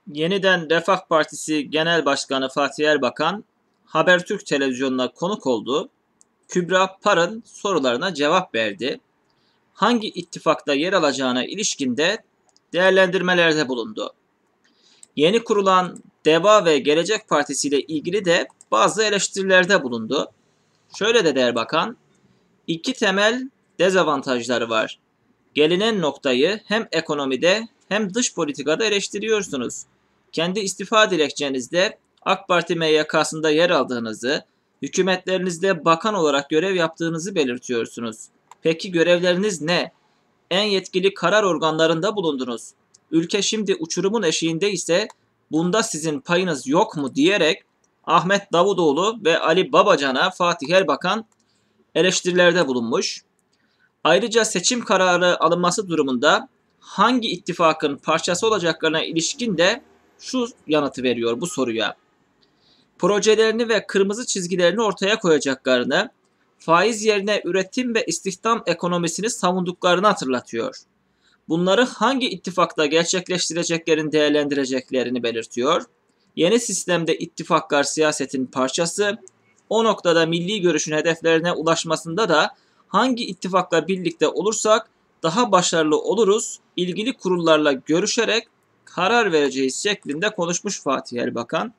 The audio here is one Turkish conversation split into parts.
Yeniden Refah Partisi Genel Başkanı Fatih Erbakan, Habertürk televizyonuna konuk oldu. Kübra Par'ın sorularına cevap verdi. Hangi ittifakta yer alacağına ilişkin de değerlendirmelerde bulundu. Yeni kurulan DEVA ve Gelecek Partisi ile ilgili de bazı eleştirilerde bulundu. Şöyle dedi Erbakan, iki temel dezavantajları var. Gelinen noktayı hem ekonomide hem dış politikada eleştiriyorsunuz. Kendi istifa dilekçenizde AK Parti MYK'sında yer aldığınızı, hükümetlerinizde bakan olarak görev yaptığınızı belirtiyorsunuz. Peki görevleriniz ne? En yetkili karar organlarında bulundunuz. Ülke şimdi uçurumun eşiğinde ise bunda sizin payınız yok mu diyerek Ahmet Davutoğlu ve Ali Babacan'a Fatih Erbakan eleştirilerde bulunmuş. Ayrıca seçim kararı alınması durumunda hangi ittifakın parçası olacaklarına ilişkin de şu yanıtı veriyor bu soruya. Projelerini ve kırmızı çizgilerini ortaya koyacaklarını, faiz yerine üretim ve istihdam ekonomisini savunduklarını hatırlatıyor. Bunları hangi ittifakta gerçekleştireceklerini değerlendireceklerini belirtiyor. Yeni sistemde ittifaklar siyasetin parçası, o noktada milli görüşün hedeflerine ulaşmasında da hangi ittifakla birlikte olursak daha başarılı oluruz, ilgili kurullarla görüşerek karar vereceğiz şeklinde konuşmuş Fatih Erbakan.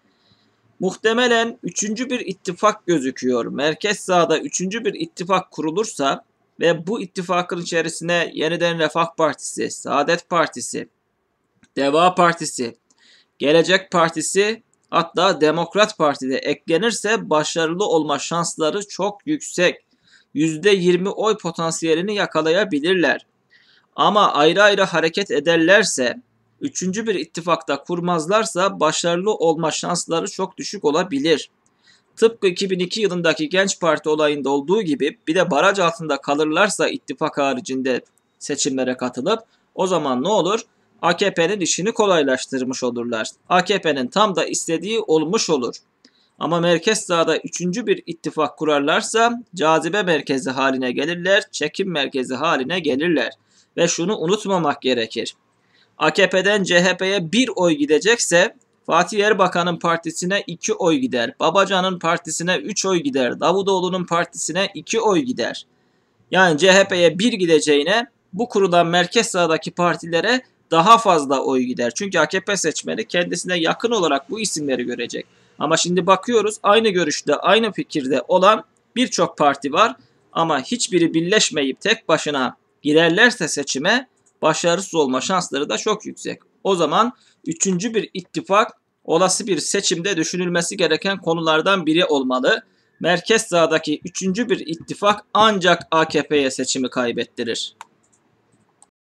Muhtemelen üçüncü bir ittifak gözüküyor. Merkez sağda üçüncü bir ittifak kurulursa ve bu ittifakın içerisine Yeniden Refah Partisi, Saadet Partisi, Deva Partisi, Gelecek Partisi, hatta Demokrat Parti de eklenirse başarılı olma şansları çok yüksek. %20 oy potansiyelini yakalayabilirler. Ama ayrı ayrı hareket ederlerse, üçüncü bir ittifakta kurmazlarsa başarılı olma şansları çok düşük olabilir. Tıpkı 2002 yılındaki Genç Parti olayında olduğu gibi bir de baraj altında kalırlarsa ittifak haricinde seçimlere katılıp o zaman ne olur? AKP'nin işini kolaylaştırmış olurlar. AKP'nin tam da istediği olmuş olur. Ama merkez sağda üçüncü bir ittifak kurarlarsa cazibe merkezi haline gelirler, çekim merkezi haline gelirler. Ve şunu unutmamak gerekir. AKP'den CHP'ye 1 oy gidecekse Fatih Erbakan'ın partisine 2 oy gider. Babacan'ın partisine 3 oy gider. Davutoğlu'nun partisine 2 oy gider. Yani CHP'ye 1 gideceğine bu kurulan merkez sağdaki partilere daha fazla oy gider. Çünkü AKP seçmeni kendisine yakın olarak bu isimleri görecek. Ama şimdi bakıyoruz aynı görüşte, aynı fikirde olan birçok parti var. Ama hiçbiri birleşmeyip tek başına girerlerse seçime başarısız olma şansları da çok yüksek. O zaman üçüncü bir ittifak olası bir seçimde düşünülmesi gereken konulardan biri olmalı. Merkez sağdaki üçüncü bir ittifak ancak AKP'ye seçimi kaybettirir.